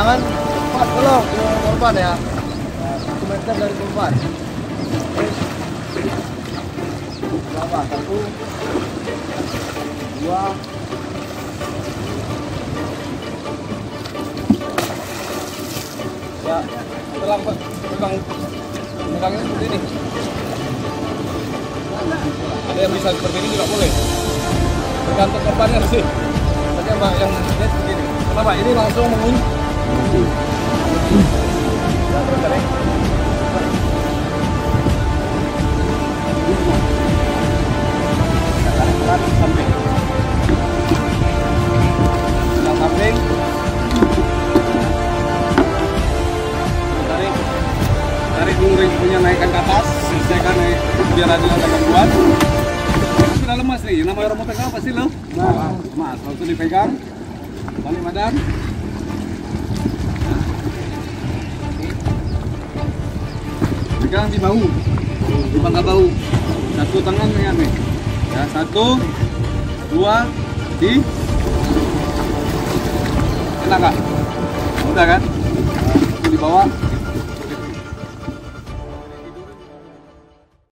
tangan pas kalau ke korban ya. 1 meter dari korban. Berapa? 1, 2, ya, pegang megangnya seperti ini. Ada yang bisa seperti ini juga boleh. Tergantung korbannya sih. Tadi yang lihat begini. Kenapa? Ini langsung mengunci. Ya, terus cari. Tarik samping. Samping. Tarik dulu ringnya, naikkan ke atas, selesaikan biar ada gangguan. Ini sudah lemas nih, namanya remote pegang pasti lo. Lemas, langsung dipegang, balik badan. Pegang di bahu, di pangkal bahu. Satu tangan dengan nih. Ya, 1, 2, di. Enak kan? Mudah kan? Di bawah.